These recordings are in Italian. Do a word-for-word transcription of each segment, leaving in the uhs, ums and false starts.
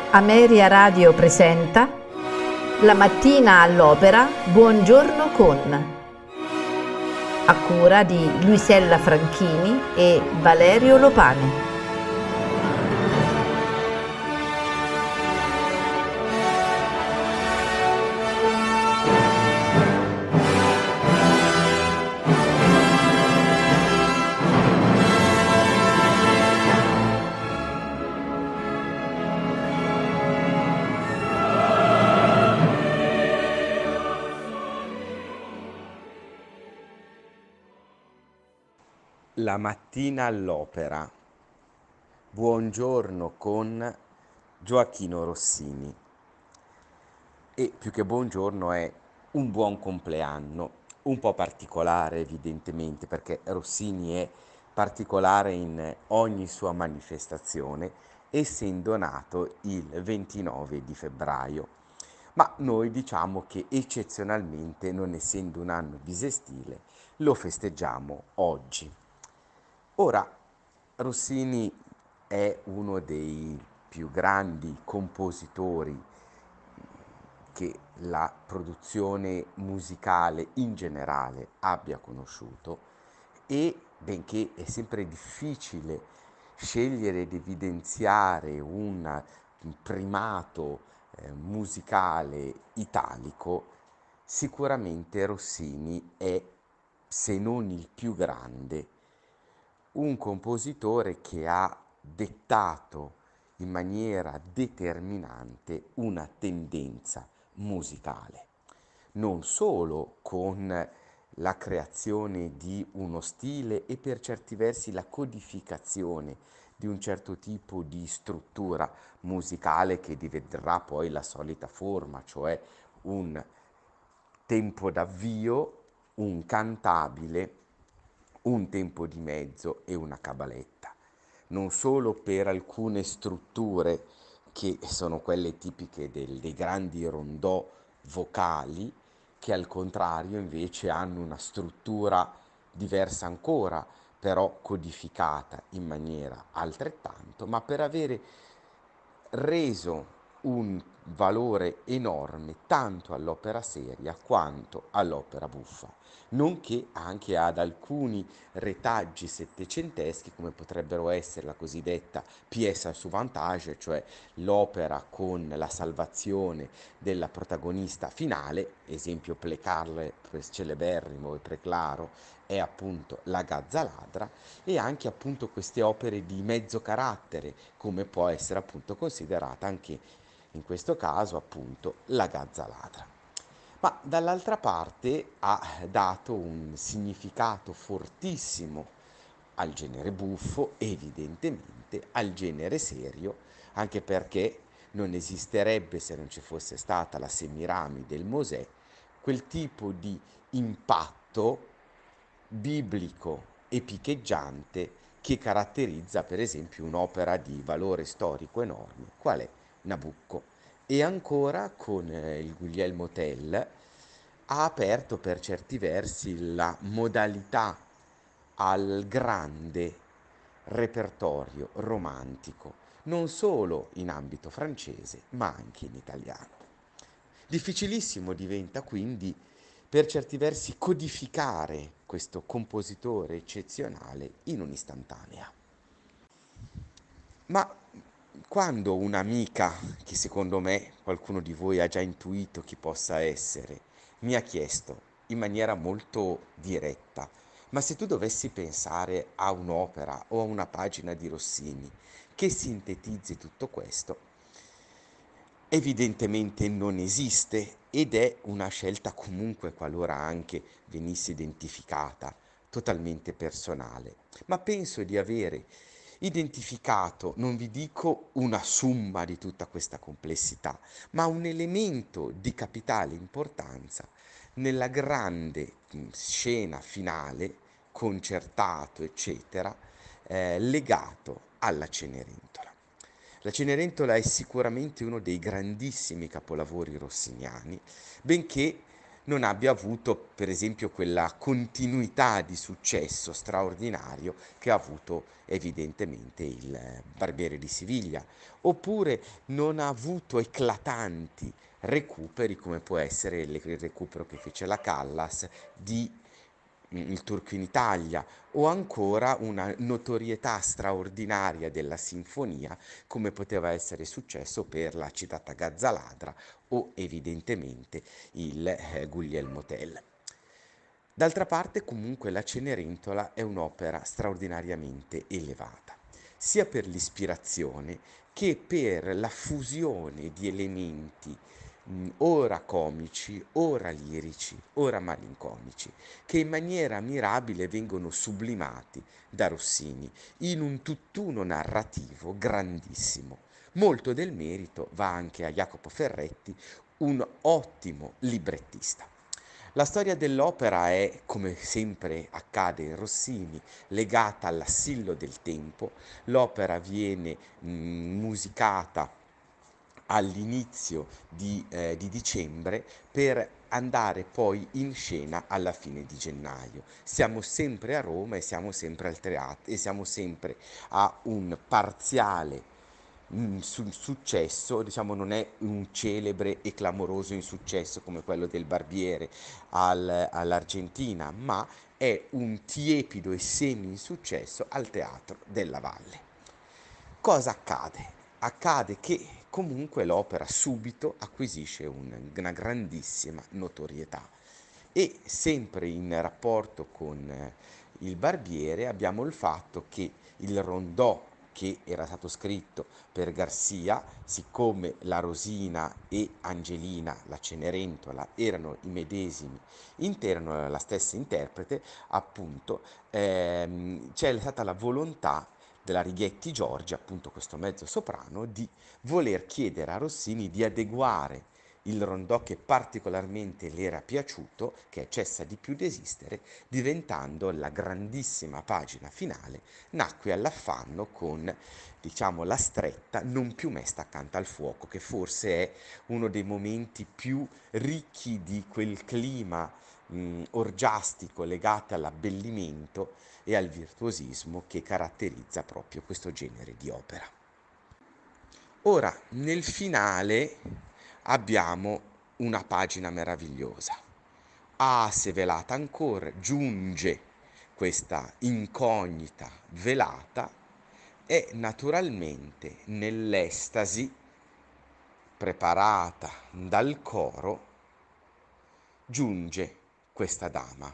Ameria Radio presenta La mattina all'opera Buongiorno con, a cura di Luisella Franchini e Valerio Lopani. La mattina all'opera, Buongiorno con Gioachino Rossini. E più che buongiorno è un buon compleanno, un po' particolare evidentemente, perché Rossini è particolare in ogni sua manifestazione, essendo nato il ventinove di febbraio. Ma noi diciamo che eccezionalmente, non essendo un anno bisestile, lo festeggiamo oggi. Ora, Rossini è uno dei più grandi compositori che la produzione musicale in generale abbia conosciuto e, benché è sempre difficile scegliere ed evidenziare un primato eh, musicale italico, sicuramente Rossini è, se non il più grande, un compositore che ha dettato in maniera determinante una tendenza musicale, non solo con la creazione di uno stile e per certi versi la codificazione di un certo tipo di struttura musicale che diventerà poi la solita forma, cioè un tempo d'avvio, un cantabile, un tempo di mezzo e una cabaletta. Non solo per alcune strutture che sono quelle tipiche del, dei grandi rondò vocali, che al contrario invece hanno una struttura diversa ancora, però codificata in maniera altrettanto, ma per avere reso un valore enorme tanto all'opera seria quanto all'opera buffa, nonché anche ad alcuni retaggi settecenteschi come potrebbero essere la cosiddetta pièce à souvantage, cioè l'opera con la salvazione della protagonista finale, esempio Plecarle celeberrimo e preclaro è appunto La Gazza Ladra, e anche appunto queste opere di mezzo carattere, come può essere appunto considerata anche in questo caso appunto La Gazza Ladra. Ma dall'altra parte ha dato un significato fortissimo al genere buffo, evidentemente al genere serio, anche perché non esisterebbe, se non ci fosse stata la Semiramide del Mosè, quel tipo di impatto biblico epicheggiante che caratterizza per esempio un'opera di valore storico enorme, qual è Nabucco. E ancora con eh, il Guglielmo Tell ha aperto per certi versi la modalità al grande repertorio romantico, non solo in ambito francese, ma anche in italiano. Difficilissimo diventa quindi per certi versi codificare questo compositore eccezionale in un'istantanea. Ma quando un'amica, che secondo me qualcuno di voi ha già intuito chi possa essere, mi ha chiesto in maniera molto diretta: ma se tu dovessi pensare a un'opera o a una pagina di Rossini che sintetizzi tutto questo, evidentemente non esiste ed è una scelta comunque, qualora anche venisse identificata, totalmente personale. Ma penso di avere identificato, non vi dico una somma di tutta questa complessità, ma un elemento di capitale importanza nella grande mh, scena finale, concertato, eccetera, eh, legato alla Cenerentola. La Cenerentola è sicuramente uno dei grandissimi capolavori rossiniani, benché non abbia avuto, per esempio, quella continuità di successo straordinario che ha avuto evidentemente il Barbiere di Siviglia, oppure non ha avuto eclatanti recuperi come può essere il recupero che fece la Callas di mm, Il Turco in Italia, o ancora una notorietà straordinaria della sinfonia come poteva essere successo per la citata Gazzaladra o evidentemente il eh, Guglielmo Tell. D'altra parte, comunque, la Cenerentola è un'opera straordinariamente elevata, sia per l'ispirazione che per la fusione di elementi mh, ora comici, ora lirici, ora malinconici, che in maniera mirabile vengono sublimati da Rossini in un tutt'uno narrativo grandissimo. Molto del merito va anche a Jacopo Ferretti, un ottimo librettista. La storia dell'opera è, come sempre accade in Rossini, legata all'assillo del tempo. L'opera viene mh, musicata all'inizio di, eh, di dicembre per andare poi in scena alla fine di gennaio. Siamo sempre a Roma e siamo sempre al teatro e siamo sempre a un parziale un su- successo, diciamo non è un celebre e clamoroso insuccesso come quello del Barbiere al- all'Argentina, ma è un tiepido e semi-insuccesso al Teatro della Valle. Cosa accade? Accade che comunque l'opera subito acquisisce un- una grandissima notorietà e sempre in rapporto con eh, il Barbiere abbiamo il fatto che il rondò che era stato scritto per Garcia, siccome la Rosina e Angelina, la Cenerentola, erano i medesimi, erano la stessa interprete, appunto, ehm, c'è stata la volontà della Righetti Giorgi, appunto questo mezzo soprano, di voler chiedere a Rossini di adeguare il rondò che particolarmente le era piaciuto, che cessa di più di esistere, diventando la grandissima pagina finale, nacque all'affanno con, diciamo, la stretta non più mesta accanto al fuoco, che forse è uno dei momenti più ricchi di quel clima mh, orgiastico legato all'abbellimento e al virtuosismo che caratterizza proprio questo genere di opera. Ora, nel finale abbiamo una pagina meravigliosa. Ah, se velata ancora, giunge questa incognita velata e naturalmente nell'estasi preparata dal coro giunge questa dama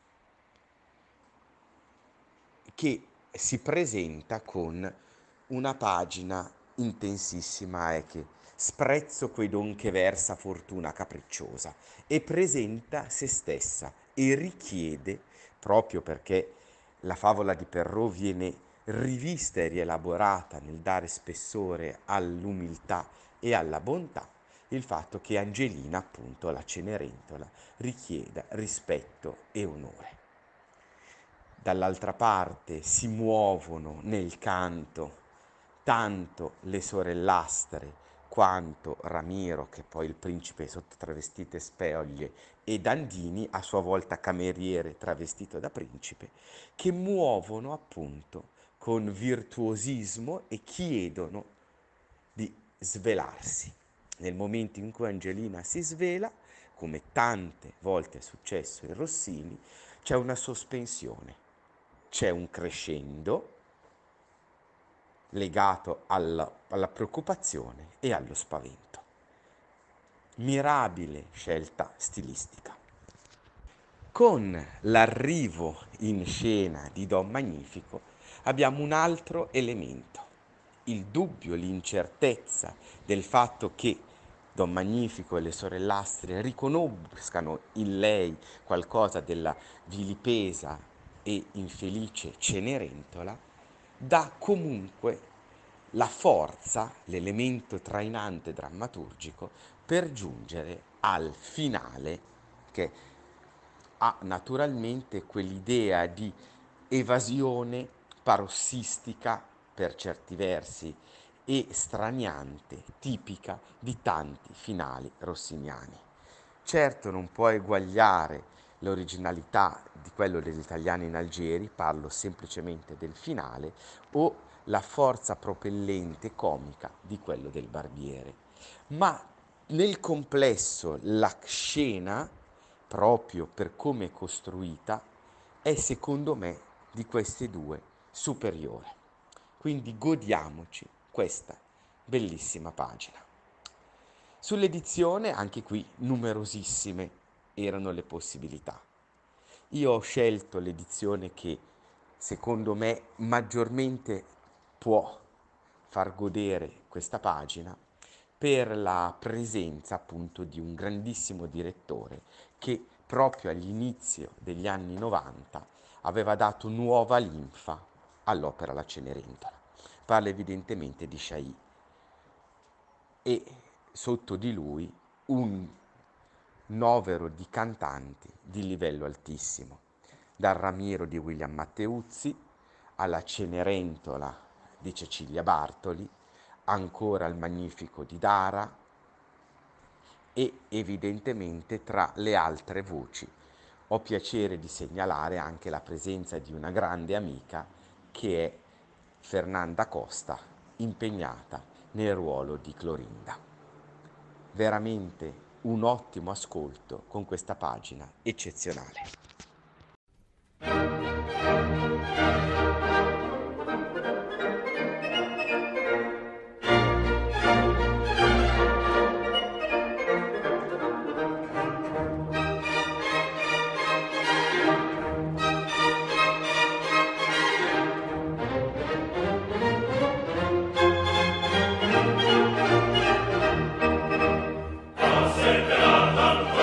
che si presenta con una pagina intensissima e che sprezzo quei don che versa fortuna capricciosa e presenta se stessa e richiede, proprio perché la favola di Perrault viene rivista e rielaborata nel dare spessore all'umiltà e alla bontà, il fatto che Angelina, appunto la Cenerentola, richieda rispetto e onore. Dall'altra parte si muovono nel canto tanto le sorellastre quanto Ramiro, che poi il principe sotto travestite spoglie, e Dandini, a sua volta cameriere travestito da principe, che muovono appunto con virtuosismo e chiedono di svelarsi. Nel momento in cui Angelina si svela, come tante volte è successo in Rossini, c'è una sospensione, c'è un crescendo legato alla, alla preoccupazione e allo spavento. Mirabile scelta stilistica. Con l'arrivo in scena di Don Magnifico abbiamo un altro elemento, il dubbio, l'incertezza del fatto che Don Magnifico e le sorellastre riconoscano in lei qualcosa della vilipesa e infelice Cenerentola, dà comunque la forza, l'elemento trainante drammaturgico per giungere al finale che ha naturalmente quell'idea di evasione parossistica per certi versi e straniante, tipica di tanti finali rossiniani. Certo non può eguagliare l'originalità di quello degli italiani in Algeri, parlo semplicemente del finale, o la forza propellente comica di quello del Barbiere. Ma nel complesso la scena, proprio per come è costruita, è secondo me di queste due superiore. Quindi godiamoci questa bellissima pagina. Sull'edizione, anche qui, numerosissime erano le possibilità. Io ho scelto l'edizione che, secondo me, maggiormente può far godere questa pagina per la presenza, appunto, di un grandissimo direttore che proprio all'inizio degli anni novanta aveva dato nuova linfa all'opera La Cenerentola. Parla evidentemente di Chailly e sotto di lui un novero di cantanti di livello altissimo, dal Ramiro di William Matteuzzi alla Cenerentola di Cecilia Bartoli, ancora al Magnifico di Dara e evidentemente tra le altre voci ho piacere di segnalare anche la presenza di una grande amica che è Fernanda Costa, impegnata nel ruolo di Clorinda. Veramente un ottimo ascolto con questa pagina eccezionale.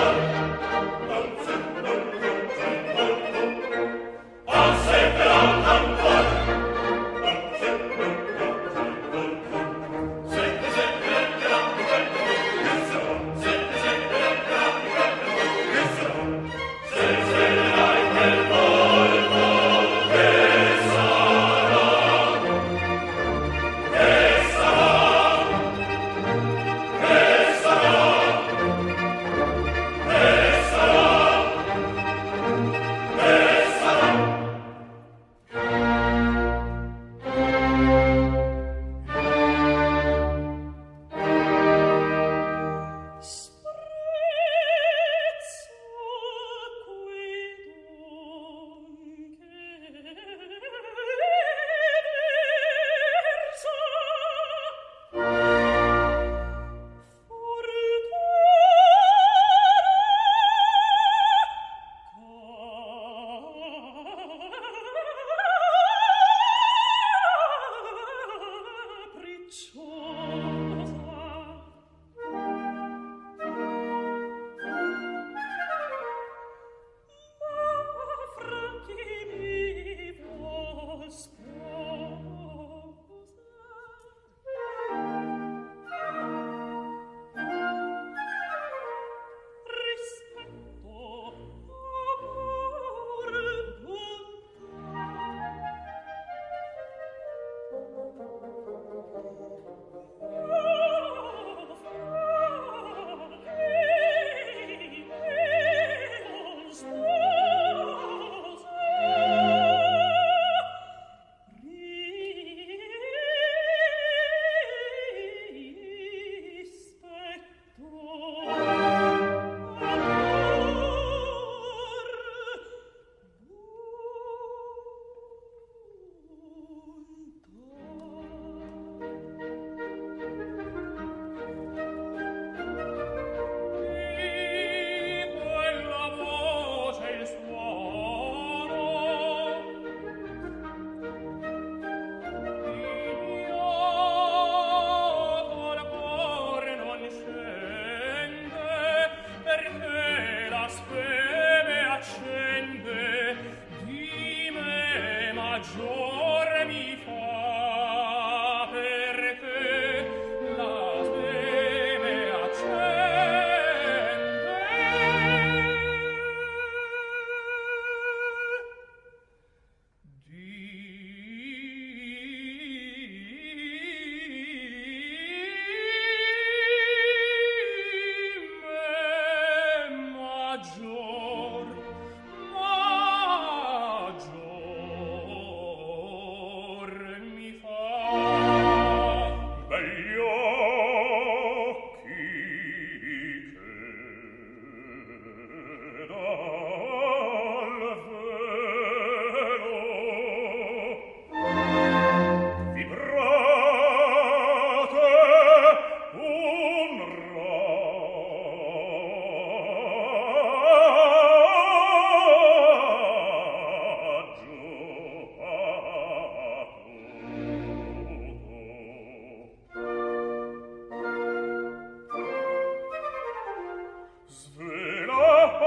Aspetta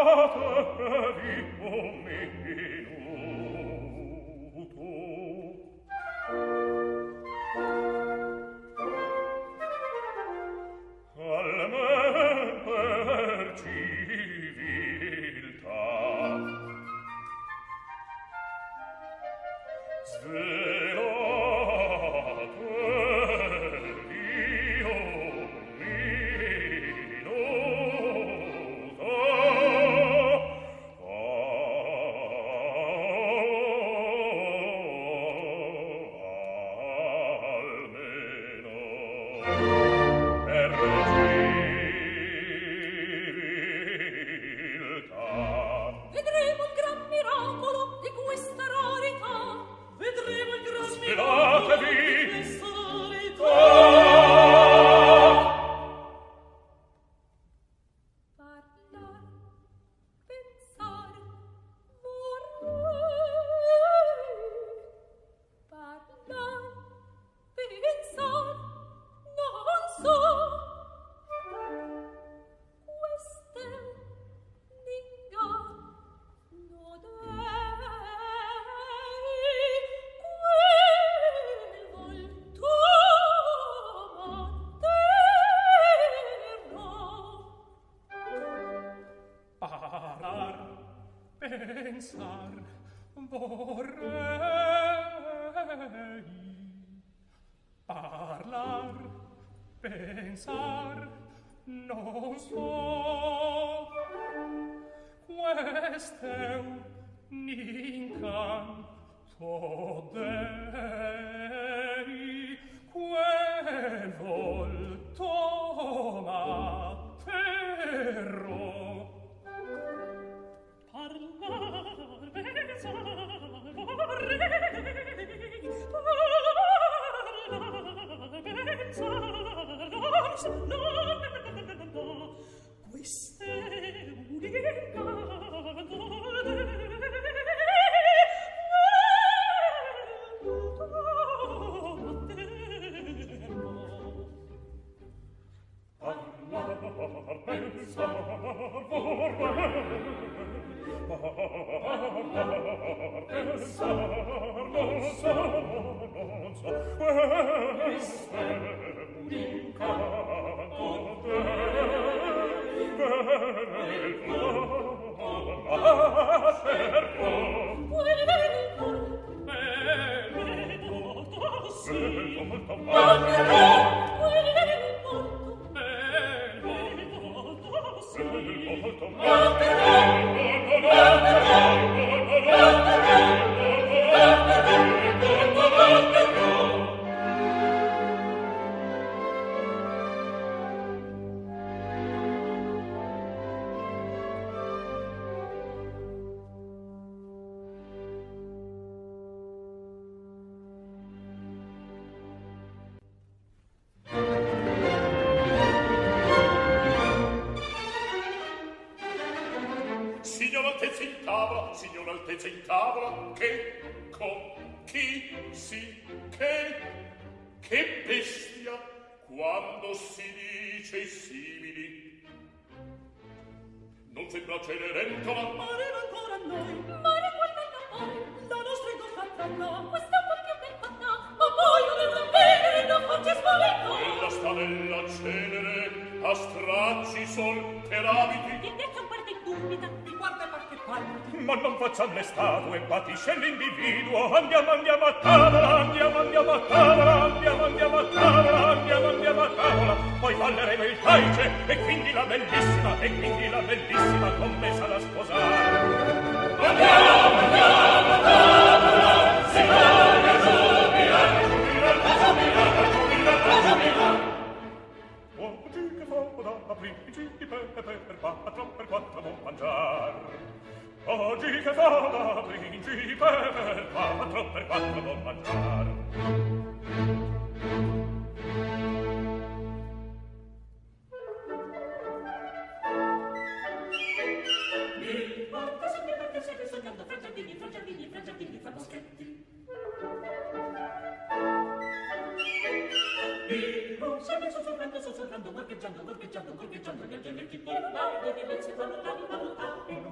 Sussurrando, sussurrando, morcheggiando, morcheggiando, morcheggiando, gli angeletti parlano, di mezzo fanno la vita lontana.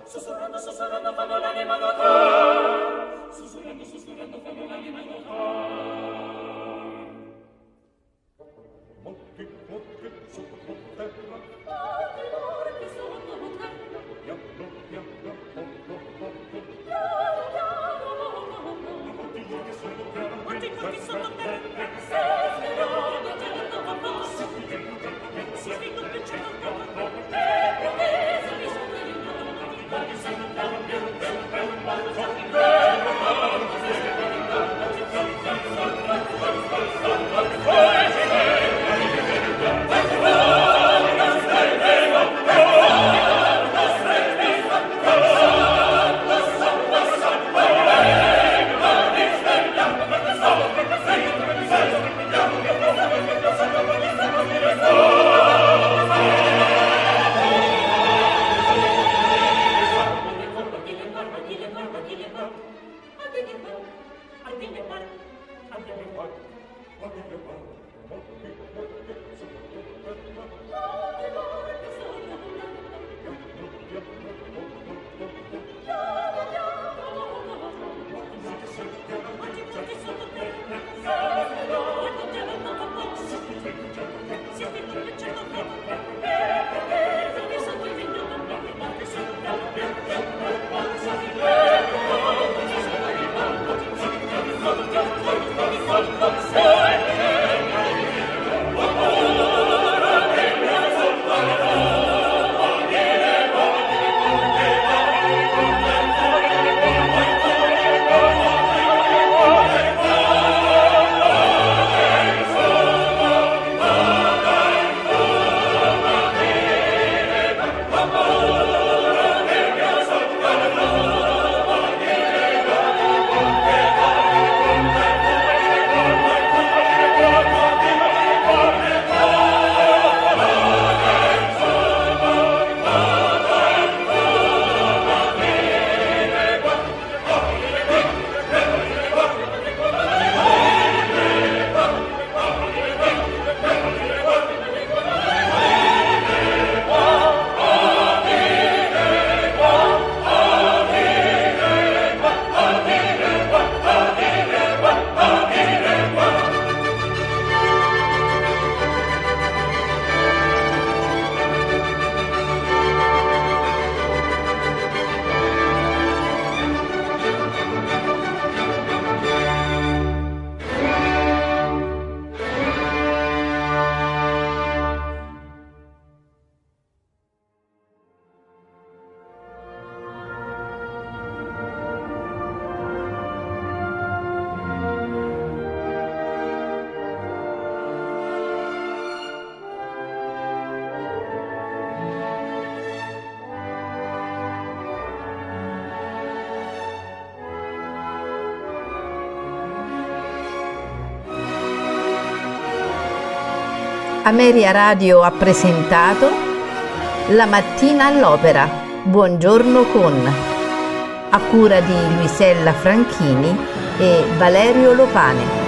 Sussurrando, sussurrando fanno l'anima nota. Sussurrando, sussurrando fanno l'anima nota. Morti, morti sotto terra. Morti, morti sotto terra. Piano, piano, porto, porto. Piano, piano, morti, morti sotto terra. Morti, morti sotto terra. Se sperano, gelando a passo. Si sviluppa il cielo campo. E protesa di sotterino. Morti sotto terra. Morti sotto Ameria Radio ha presentato La mattina all'opera, buongiorno con, a cura di Luisella Franchini e Valerio Lopane.